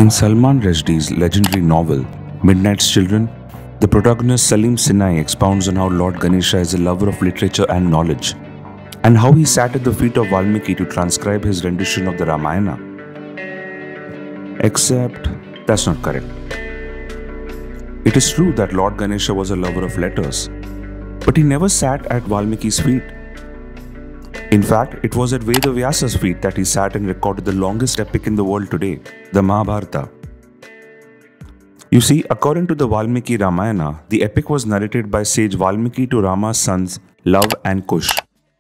In Salman Rushdie's legendary novel, Midnight's Children, the protagonist Salim Sinai expounds on how Lord Ganesha is a lover of literature and knowledge, and how he sat at the feet of Valmiki to transcribe his rendition of the Ramayana. Except, that's not correct. It is true that Lord Ganesha was a lover of letters, but he never sat at Valmiki's feet. In fact, it was at Veda-Vyasa's feet that he sat and recorded the longest epic in the world today, the Mahabharata. You see, according to the Valmiki Ramayana, the epic was narrated by sage Valmiki to Rama's sons Lava and Kush.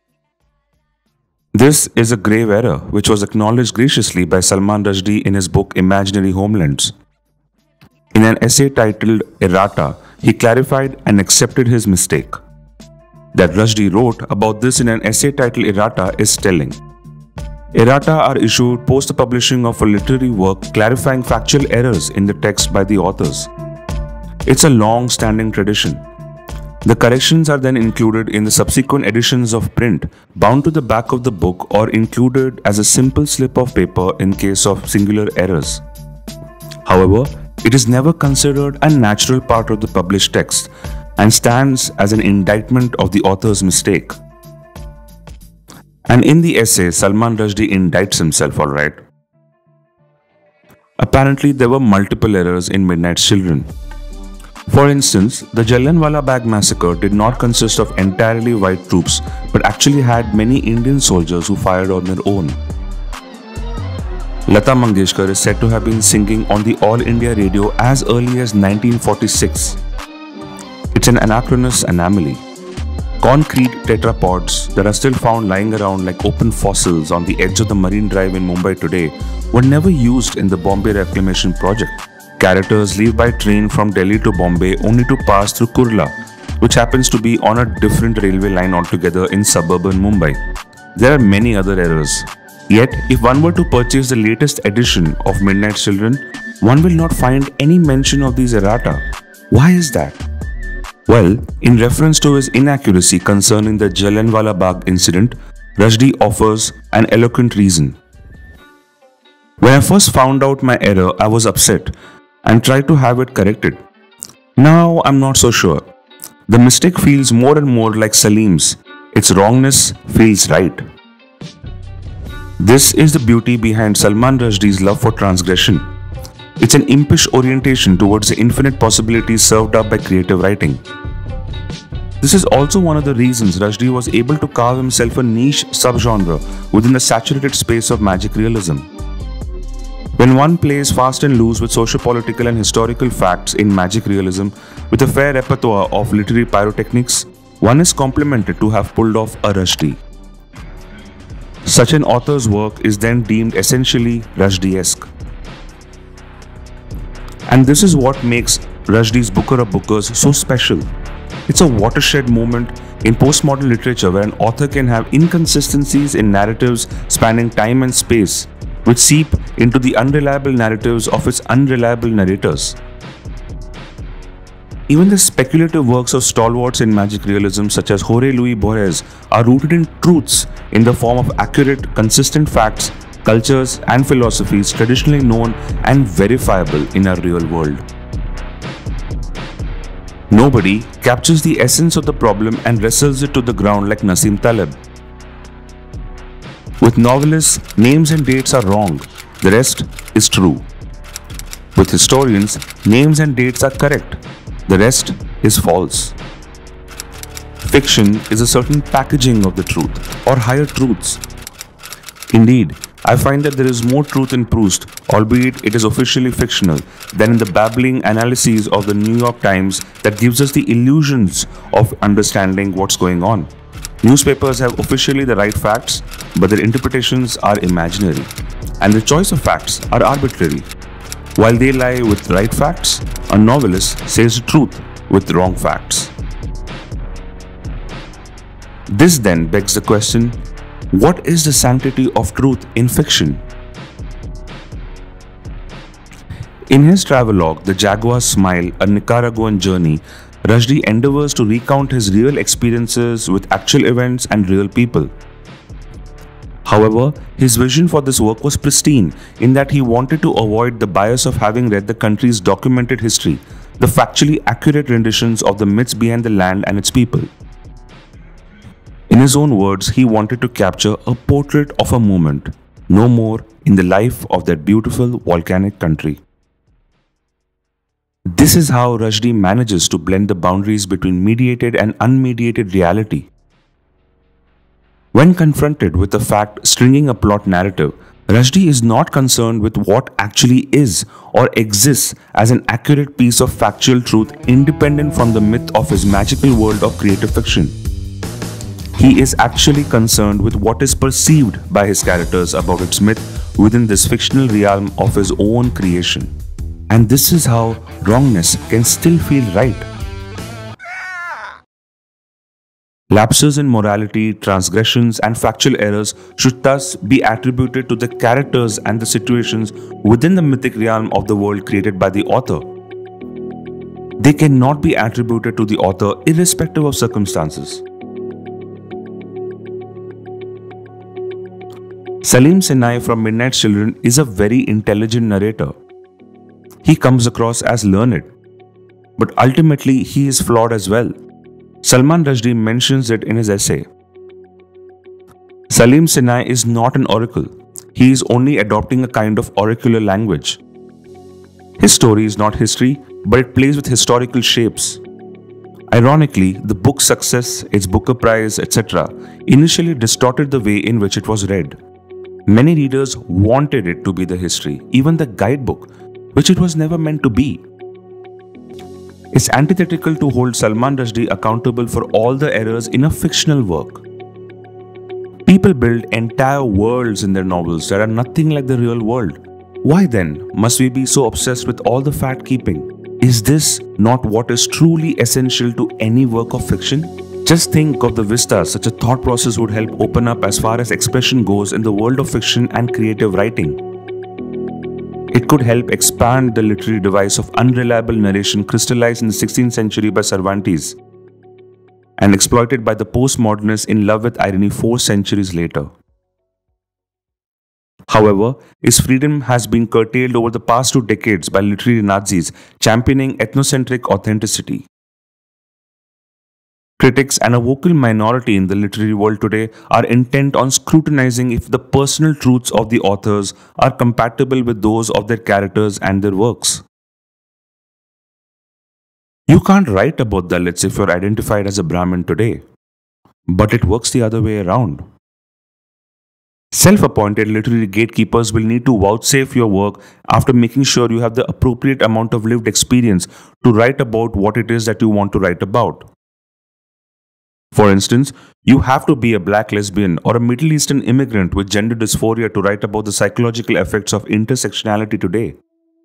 This is a grave error which was acknowledged graciously by Salman Rushdie in his book Imaginary Homelands. In an essay titled Errata, he clarified and accepted his mistake. That Rushdie wrote about this in an essay titled Errata is telling. Errata are issued post the publishing of a literary work clarifying factual errors in the text by the authors. It's a long-standing tradition. The corrections are then included in the subsequent editions of print, bound to the back of the book or included as a simple slip of paper in case of singular errors. However, it is never considered a natural part of the published text and stands as an indictment of the author's mistake. And in the essay, Salman Rushdie indicts himself, alright. Apparently, there were multiple errors in Midnight's Children. For instance, the Jallianwala Bagh massacre did not consist of entirely white troops, but actually had many Indian soldiers who fired on their own. Lata Mangeshkar is said to have been singing on the All India Radio as early as 1946. It's an anachronous anomaly. Concrete tetrapods that are still found lying around like open fossils on the edge of the Marine Drive in Mumbai today were never used in the Bombay Reclamation Project. Characters leave by train from Delhi to Bombay only to pass through Kurla, which happens to be on a different railway line altogether in suburban Mumbai. There are many other errors. Yet, if one were to purchase the latest edition of Midnight's Children, one will not find any mention of these errata. Why is that? Well, in reference to his inaccuracy concerning the Jallianwala Bagh incident, Rushdie offers an eloquent reason. When I first found out my error, I was upset and tried to have it corrected. Now I'm not so sure. The mistake feels more and more like Salim's. Its wrongness feels right. This is the beauty behind Salman Rushdie's love for transgression. It's an impish orientation towards the infinite possibilities served up by creative writing. This is also one of the reasons Rushdie was able to carve himself a niche subgenre within the saturated space of magic realism. When one plays fast and loose with socio-political and historical facts in magic realism with a fair repertoire of literary pyrotechnics, one is complimented to have pulled off a Rushdie. Such an author's work is then deemed essentially Rushdie-esque. And this is what makes Rushdie's Booker of Bookers so special. It's a watershed moment in postmodern literature where an author can have inconsistencies in narratives spanning time and space, which seep into the unreliable narratives of its unreliable narrators. Even the speculative works of stalwarts in magic realism such as Jorge Luis Borges are rooted in truths in the form of accurate, consistent facts, cultures and philosophies traditionally known and verifiable in our real world. Nobody captures the essence of the problem and wrestles it to the ground like Nassim Taleb. With novelists, names and dates are wrong, the rest is true. With historians, names and dates are correct, the rest is false. Fiction is a certain packaging of the truth or higher truths. Indeed, I find that there is more truth in Proust, albeit it is officially fictional, than in the babbling analyses of the New York Times that gives us the illusions of understanding what's going on. Newspapers have officially the right facts, but their interpretations are imaginary, and the choice of facts are arbitrary. While they lie with right facts, a novelist says the truth with wrong facts. This then begs the question, what is the sanctity of truth in fiction? In his travelogue, The Jaguar's Smile, A Nicaraguan Journey, Rushdie endeavors to recount his real experiences with actual events and real people. However, his vision for this work was pristine in that he wanted to avoid the bias of having read the country's documented history, the factually accurate renditions of the myths behind the land and its people. In his own words, he wanted to capture a portrait of a moment, no more, in the life of that beautiful volcanic country. This is how Rushdie manages to blend the boundaries between mediated and unmediated reality. When confronted with the fact stringing a plot narrative, Rushdie is not concerned with what actually is or exists as an accurate piece of factual truth independent from the myth of his magical world of creative fiction. He is actually concerned with what is perceived by his characters about its myth within this fictional realm of his own creation. And this is how wrongness can still feel right. Lapses in morality, transgressions, and factual errors should thus be attributed to the characters and the situations within the mythic realm of the world created by the author. They cannot be attributed to the author irrespective of circumstances. Salim Sinai from Midnight Children is a very intelligent narrator. He comes across as learned, but ultimately he is flawed as well. Salman Rushdie mentions it in his essay. Salim Sinai is not an oracle. He is only adopting a kind of oracular language. His story is not history, but it plays with historical shapes. Ironically, the book's success, its Booker Prize, etc., initially distorted the way in which it was read. Many readers wanted it to be the history, even the guidebook, which it was never meant to be. It's antithetical to hold Salman Rushdie accountable for all the errors in a fictional work. People build entire worlds in their novels that are nothing like the real world. Why then must we be so obsessed with all the fact-keeping? Is this not what is truly essential to any work of fiction? Just think of the vistas such a thought process would help open up as far as expression goes in the world of fiction and creative writing. It could help expand the literary device of unreliable narration crystallized in the 16th century by Cervantes and exploited by the postmodernists in love with irony 4 centuries later. However, its freedom has been curtailed over the past 2 decades by literary Nazis championing ethnocentric authenticity. Critics and a vocal minority in the literary world today are intent on scrutinizing if the personal truths of the authors are compatible with those of their characters and their works. You can't write about Dalits if you're identified as a Brahmin today, but it works the other way around. Self-appointed literary gatekeepers will need to vouchsafe your work after making sure you have the appropriate amount of lived experience to write about what it is that you want to write about. For instance, you have to be a black lesbian or a Middle Eastern immigrant with gender dysphoria to write about the psychological effects of intersectionality today.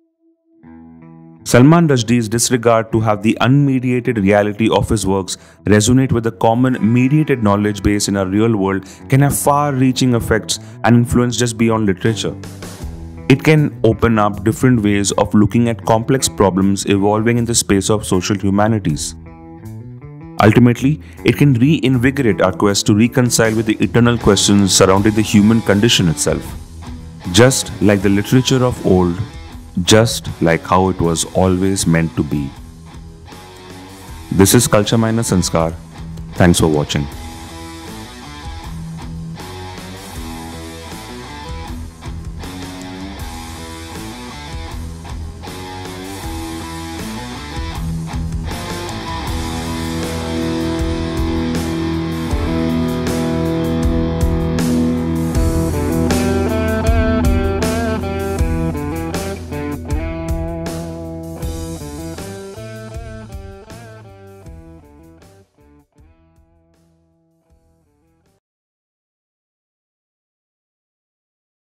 Salman Rushdie's disregard to have the unmediated reality of his works resonate with the common mediated knowledge base in our real world can have far-reaching effects and influence just beyond literature. It can open up different ways of looking at complex problems evolving in the space of social humanities. Ultimately, it can reinvigorate our quest to reconcile with the eternal questions surrounding the human condition itself. Just like the literature of old, just like how it was always meant to be. This is Culture Minus Sanskar. Thanks for watching.